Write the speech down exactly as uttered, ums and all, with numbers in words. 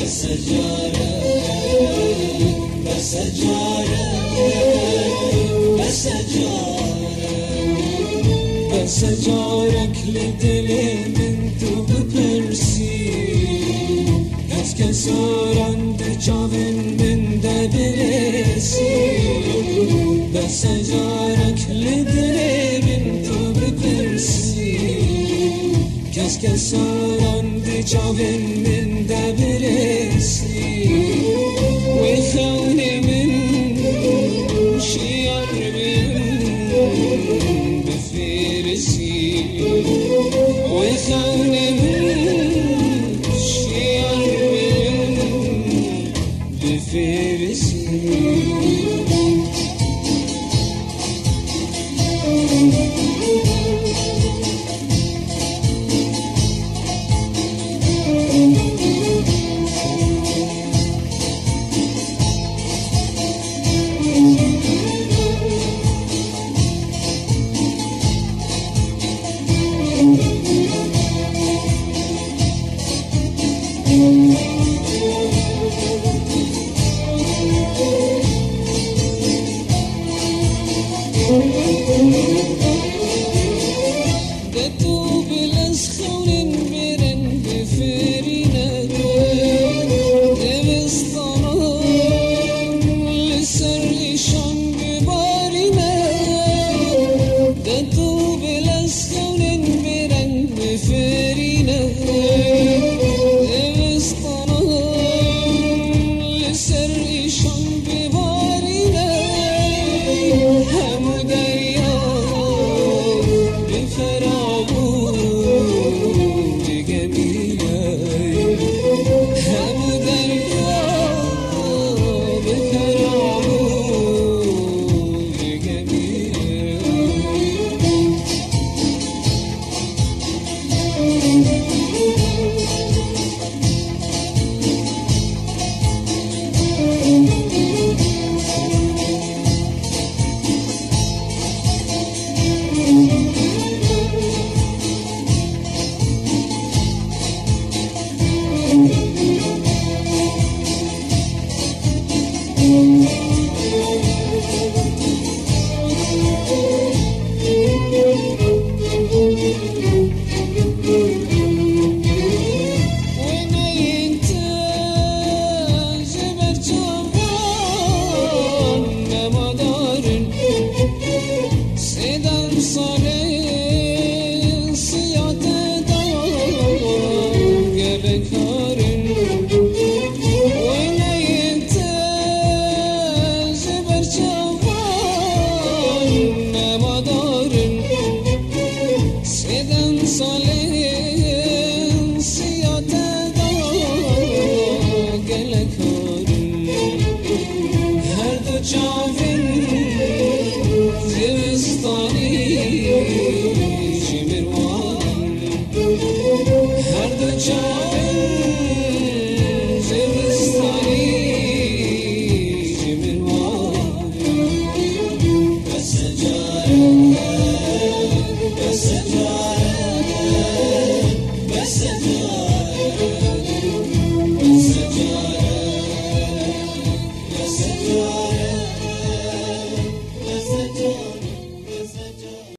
سجارة بسجارة بسجارة بسجارك لدلي من تو بپرسی کس کساران ده چاون من ده برسی بسجارك لدلي من تو بپرسی کس کساران ده چاون من ده برسی و خونه من شیار من بفرسی و خونه من شیار من بفرسی دتو بلس خونن برن بفرينا دبستان لسر شان ببارنا دتو بلس خونن برن بفرينا دبستان لسر شان ببارنا هم دریا Yes,